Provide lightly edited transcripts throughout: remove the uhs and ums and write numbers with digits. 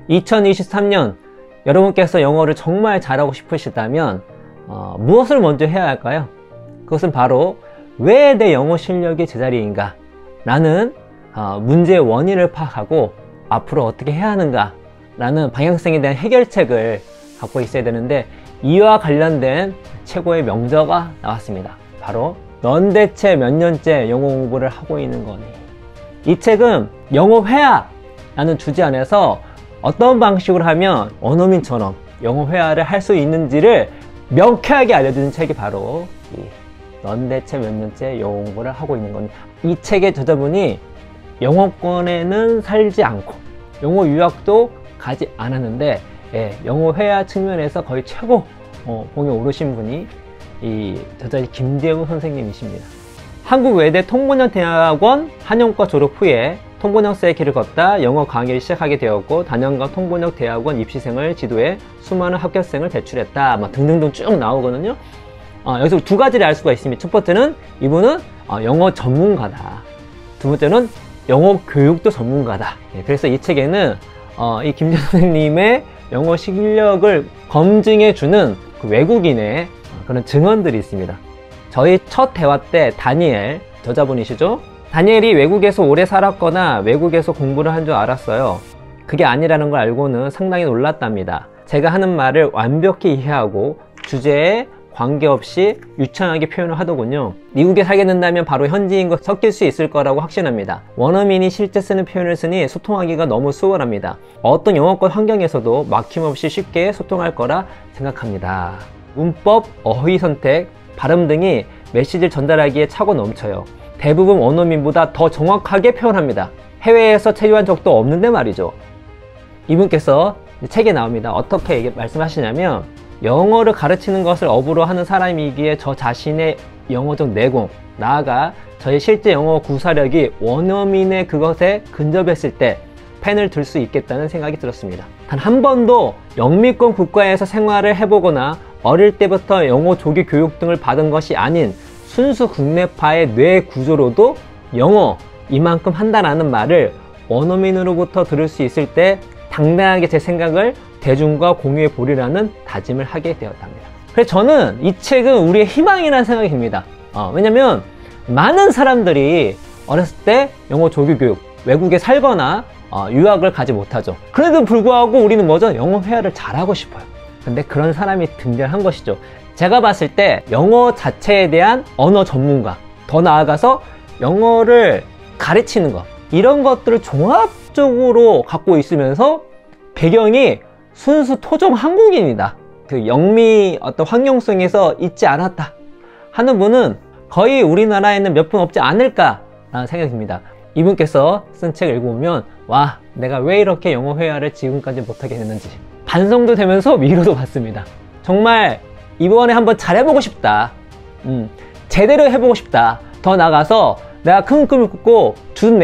2023년 여러분께서 영어를 정말 잘하고 싶으시다면 무엇을 먼저 해야 할까요? 그것은 바로 왜 내 영어 실력이 제자리인가 라는 문제의 원인을 파악하고 앞으로 어떻게 해야 하는가 라는 방향성에 대한 해결책을 갖고 있어야 되는데, 이와 관련된 최고의 명저가 나왔습니다. 바로 넌 대체 몇 년째 영어 공부를 하고 있는 거니? 이 책은 영어 회화라는 주제 안에서 어떤 방식으로 하면 원어민처럼 영어 회화를 할 수 있는지를 명쾌하게 알려주는 책이 바로 넌 대체 몇 년째 영어 공부를 하고 있는 거니? 이 책의 저자분이 영어권에는 살지 않고 영어 유학도 가지 않았는데 영어 회화 측면에서 거의 최고 봉에 오르신 분이 이 저자 김재우 선생님이십니다. 한국외대 통번역대학원 한영과 졸업 후에 통번역사의 길을 걷다 영어 강의를 시작하게 되었고, 단연간 통번역 대학원 입시생을 지도해 수많은 합격생을 배출했다. 등등등 쭉 나오거든요. 여기서 두 가지를 알 수가 있습니다. 첫 번째는 이분은 영어 전문가다. 두 번째는 영어 교육도 전문가다. 그래서 이 책에는 이 김재우 선생님의 영어 실력을 검증해주는 그 외국인의 그런 증언들이 있습니다. 저희 첫 대화 때 다니엘, 저자분이시죠? 다니엘이 외국에서 오래 살았거나 외국에서 공부를 한 줄 알았어요. 그게 아니라는 걸 알고는 상당히 놀랐답니다. 제가 하는 말을 완벽히 이해하고 주제에 관계없이 유창하게 표현을 하더군요. 미국에 살게 된다면 바로 현지인과 섞일 수 있을 거라고 확신합니다. 원어민이 실제 쓰는 표현을 쓰니 소통하기가 너무 수월합니다. 어떤 영어권 환경에서도 막힘없이 쉽게 소통할 거라 생각합니다. 문법, 어휘 선택, 발음 등이 메시지를 전달하기에 차고 넘쳐요. 대부분 원어민보다 더 정확하게 표현합니다. 해외에서 체류한 적도 없는데 말이죠. 이분께서 책에 나옵니다. 어떻게 말씀하시냐면, 영어를 가르치는 것을 업으로 하는 사람이기에 저 자신의 영어적 내공, 나아가 저의 실제 영어 구사력이 원어민의 그것에 근접했을 때 펜을 들 수 있겠다는 생각이 들었습니다. 단 한 번도 영미권 국가에서 생활을 해보거나 어릴 때부터 영어 조기 교육 등을 받은 것이 아닌 순수 국내파의 뇌 구조로도 영어 이만큼 한다라는 말을 원어민으로부터 들을 수 있을 때 당당하게 제 생각을 대중과 공유해 보리라는 다짐을 하게 되었답니다. 그래서 저는 이 책은 우리의 희망이라는 생각이 듭니다. 왜냐면 많은 사람들이 어렸을 때 영어 조기 교육, 외국에 살거나 유학을 가지 못하죠. 그래도 불구하고 우리는 뭐죠? 영어 회화를 잘하고 싶어요. 근데 그런 사람이 등장한 것이죠. 제가 봤을 때 영어 자체에 대한 언어 전문가, 더 나아가서 영어를 가르치는 것, 이런 것들을 종합적으로 갖고 있으면서 배경이 순수 토종 한국인이다, 그 영미 어떤 환경성에서 있지 않았다 하는 분은 거의 우리나라에는 몇 분 없지 않을까라는 생각이 듭니다. 이분께서 쓴 책을 읽어보면 와, 내가 왜 이렇게 영어 회화를 지금까지 못하게 됐는지 반성도 되면서 위로도 받습니다. 정말 이번에 한번 잘해보고 싶다, 제대로 해보고 싶다, 더 나아가서 내가 큰 꿈을 꾸고 준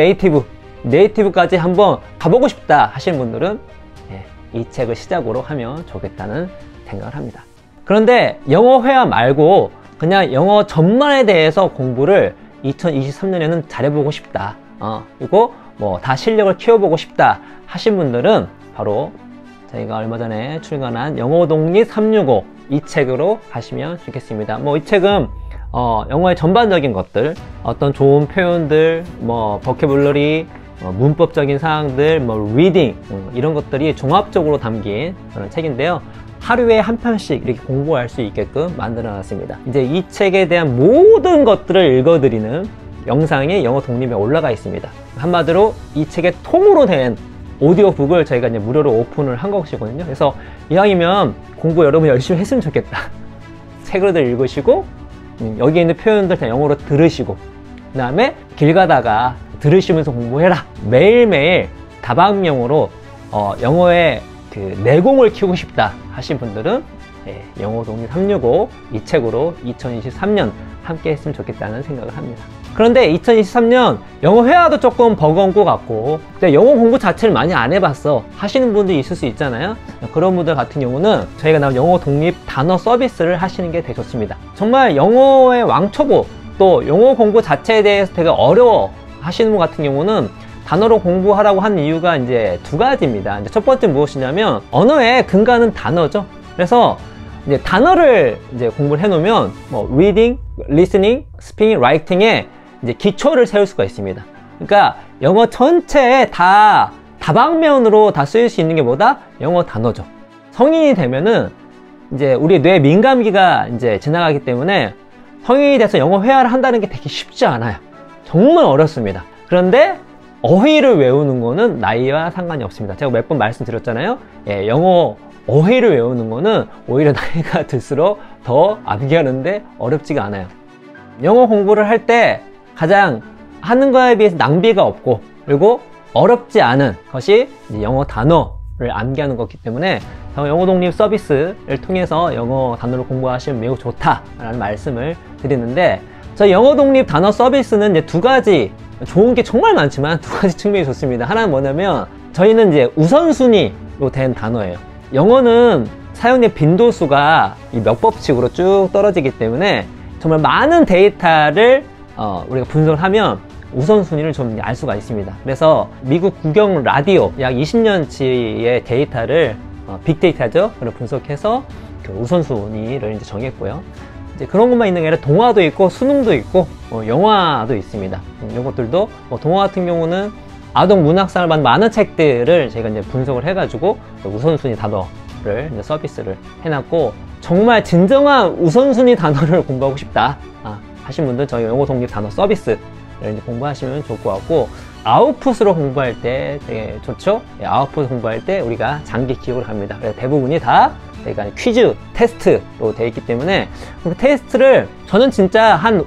네이티브까지 한번 가보고 싶다 하시는 분들은 이 책을 시작으로 하면 좋겠다는 생각을 합니다. 그런데 영어 회화 말고 그냥 영어 전반에 대해서 공부를 2023년에는 잘해보고 싶다, 그리고 다 실력을 키워보고 싶다 하신 분들은 바로 저희가 얼마 전에 출간한 영어 독립 365 이 책으로 가시면 좋겠습니다. 이 책은 영어의 전반적인 것들, 어떤 좋은 표현들, 버캐블러리, 문법적인 사항들, 리딩, 이런 것들이 종합적으로 담긴 그런 책인데요. 하루에 한 편씩 이렇게 공부할 수 있게끔 만들어 놨습니다. 이제 이 책에 대한 모든 것들을 읽어드리는 영상이 영어 독립에 올라가 있습니다. 한마디로 이 책의 통으로 된 오디오북을 저희가 이제 무료로 오픈을 한 것이거든요. 그래서 이왕이면 공부 여러분 열심히 했으면 좋겠다. 책으로들 읽으시고 여기 있는 표현들 다 영어로 들으시고, 그 다음에 길 가다가 들으시면서 공부해라. 매일매일 다방면으로 영어의 그 내공을 키우고 싶다 하신 분들은 영어 독립 365 이 책으로 2023년 함께 했으면 좋겠다는 생각을 합니다. 그런데 2023년 영어 회화도 조금 버거운 것 같고, 영어 공부 자체를 많이 안 해봤어 하시는 분들이 있을 수 있잖아요. 그런 분들 같은 경우는 저희가 나온 영어 독립 단어 서비스를 하시는 게 되게 좋습니다. 정말 영어의 왕초보, 또 영어 공부 자체에 대해서 되게 어려워 하시는 분 같은 경우는 단어로 공부하라고 한 이유가 이제 두 가지입니다. 이제 첫 번째 무엇이냐면 언어의 근간은 단어죠. 그래서 이제 단어를 이제 공부를 해놓으면 뭐 reading, listening, speaking, writing에 이제 기초를 세울 수가 있습니다. 그러니까 영어 전체에 다 다방면으로 다 쓰일 수 있는 게 뭐다? 영어 단어죠. 성인이 되면은 이제 우리 뇌 민감기가 이제 지나가기 때문에 성인이 돼서 영어 회화를 한다는 게 되게 쉽지 않아요. 정말 어렵습니다. 그런데 어휘를 외우는 거는 나이와 상관이 없습니다. 제가 몇 번 말씀드렸잖아요. 예, 영어 어휘를 외우는 거는 오히려 나이가 들수록 더 암기하는데 어렵지가 않아요. 영어 공부를 할 때 가장 하는 거에 비해서 낭비가 없고 그리고 어렵지 않은 것이 영어 단어를 암기하는 거기 때문에 영어 독립 서비스를 통해서 영어 단어를 공부하시면 매우 좋다라는 말씀을 드리는데, 저희 영어 독립 단어 서비스는 이제 두 가지, 좋은 게 정말 많지만 두 가지 측면이 좋습니다. 하나는 뭐냐면 저희는 이제 우선순위로 된 단어예요. 영어는 사용된 빈도수가 이 몇 법칙으로 쭉 떨어지기 때문에 정말 많은 데이터를 우리가 분석을 하면 우선순위를 좀 알 수가 있습니다. 그래서 미국 국영 라디오 약 20년치의 데이터를 빅데이터죠. 그걸 분석해서 그 우선순위를 이제 정했고요. 이제 그런 것만 있는 게 아니라 동화도 있고 수능도 있고 영화도 있습니다. 이런 것들도 동화 같은 경우는 아동 문학상을 받는 많은 책들을 제가 이제 분석을 해가지고 우선순위 단어를 이제 서비스를 해놨고, 정말 진정한 우선순위 단어를 공부하고 싶다 하신 분들 저희 영어 독립 단어 서비스를 이제 공부하시면 좋을 것 같고, 아웃풋으로 공부할 때 되게 좋죠. 아웃풋 공부할 때 우리가 장기 기억을 합니다. 그래서 대부분이 다 저희가 퀴즈 테스트로 되어 있기 때문에 그 테스트를 저는 진짜 한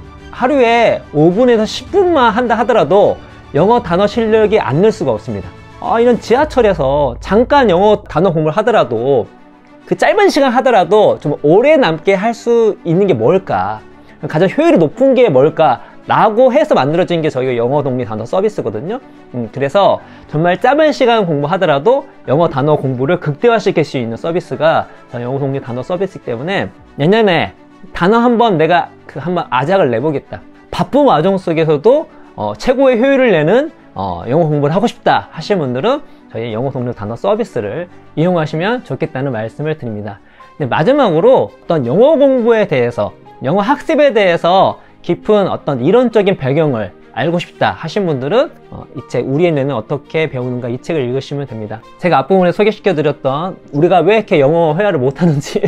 하루에 5분에서 10분만 한다 하더라도 영어 단어 실력이 안 늘 수가 없습니다. 이런 지하철에서 잠깐 영어 단어 공부를 하더라도 그 짧은 시간 하더라도 좀 오래 남게 할 수 있는 게 뭘까, 가장 효율이 높은 게 뭘까 라고 해서 만들어진 게 저희가 영어 독립 단어 서비스거든요. 그래서 정말 짧은 시간 공부하더라도 영어 단어 공부를 극대화시킬 수 있는 서비스가 영어 독립 단어 서비스이기 때문에 내년에 단어 한번 내가 한번 아작을 내보겠다, 바쁜 와중 속에서도 최고의 효율을 내는 영어 공부를 하고 싶다 하시는 분들은 저희 영어 독립 단어 서비스를 이용하시면 좋겠다는 말씀을 드립니다. 근데 마지막으로 어떤 영어 공부에 대해서, 영어 학습에 대해서 깊은 어떤 이론적인 배경을 알고 싶다 하신 분들은 이 책 우리의 뇌는 어떻게 배우는가, 이 책을 읽으시면 됩니다. 제가 앞부분에 소개시켜 드렸던 우리가 왜 이렇게 영어 회화를 못하는지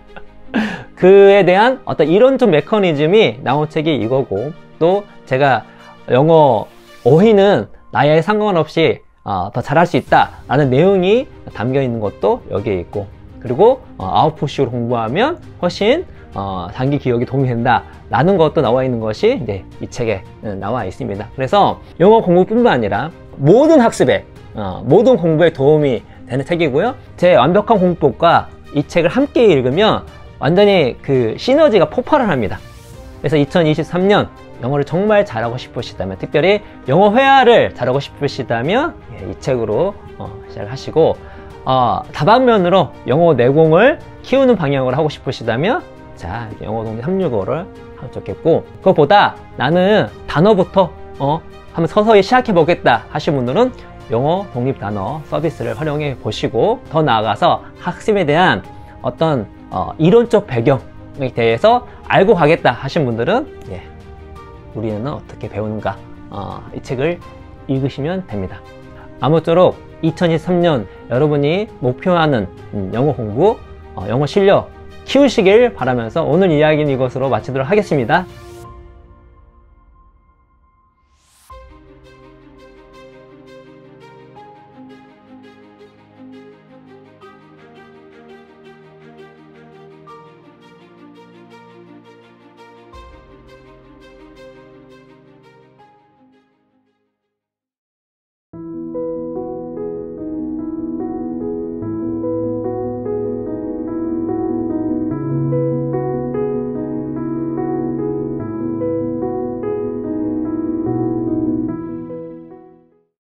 그에 대한 어떤 이론적 메커니즘이 나온 책이 이거고, 또 제가 영어 어휘는 나이에 상관없이 더 잘할 수 있다 라는 내용이 담겨 있는 것도 여기에 있고, 그리고 아웃풋식으로 공부하면 훨씬 단기 기억이 도움이 된다 라는 것도 나와 있는 것이 이제 이 책에 나와 있습니다. 그래서 영어 공부뿐만 아니라 모든 학습에, 모든 공부에 도움이 되는 책이고요. 제 완벽한 공부법과 이 책을 함께 읽으면 완전히 그 시너지가 폭발을 합니다. 그래서 2023년 영어를 정말 잘하고 싶으시다면, 특별히 영어 회화를 잘하고 싶으시다면 이 책으로 시작하시고, 다방면으로 영어 내공을 키우는 방향으로 하고 싶으시다면 자, 영어 독립 365를 하면 좋겠고, 그것보다 나는 단어부터 한번 서서히 시작해 보겠다 하신 분들은 영어 독립 단어 서비스를 활용해 보시고, 더 나아가서 학습에 대한 어떤 이론적 배경에 대해서 알고 가겠다 하신 분들은 우리는 어떻게 배우는가, 이 책을 읽으시면 됩니다. 아무쪼록 2023년 여러분이 목표하는 영어 공부, 영어 실력 키우시길 바라면서 오늘 이야기는 이것으로 마치도록 하겠습니다.